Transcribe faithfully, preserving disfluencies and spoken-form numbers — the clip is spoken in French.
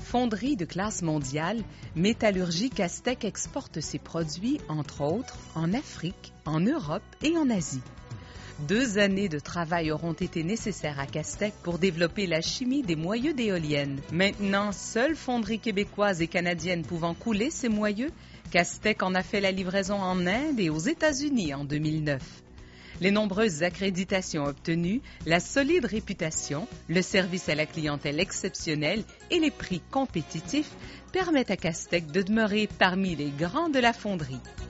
Fonderie de classe mondiale, Métallurgie Castec exporte ses produits, entre autres, en Afrique, en Europe et en Asie. Deux années de travail auront été nécessaires à Castec pour développer la chimie des moyeux d'éoliennes. Maintenant, seule fonderie québécoise et canadienne pouvant couler ces moyeux, Castec en a fait la livraison en Inde et aux États-Unis en deux mille neuf. Les nombreuses accréditations obtenues, la solide réputation, le service à la clientèle exceptionnel et les prix compétitifs permettent à Castec de demeurer parmi les grands de la fonderie.